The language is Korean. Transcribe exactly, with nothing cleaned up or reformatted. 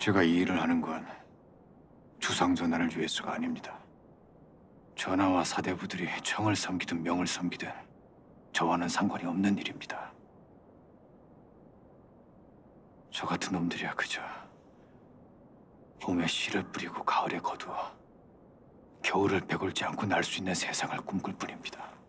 제가 이 일을 하는 건 주상전환을 위해서가 아닙니다. 전하와 사대부들이 청을 섬기든 명을 섬기든 저와는 상관이 없는 일입니다. 저 같은 놈들이야 그저 봄에 씨를 뿌리고 가을에 거두어 겨울을 배골지 않고 날 수 있는 세상을 꿈꿀 뿐입니다.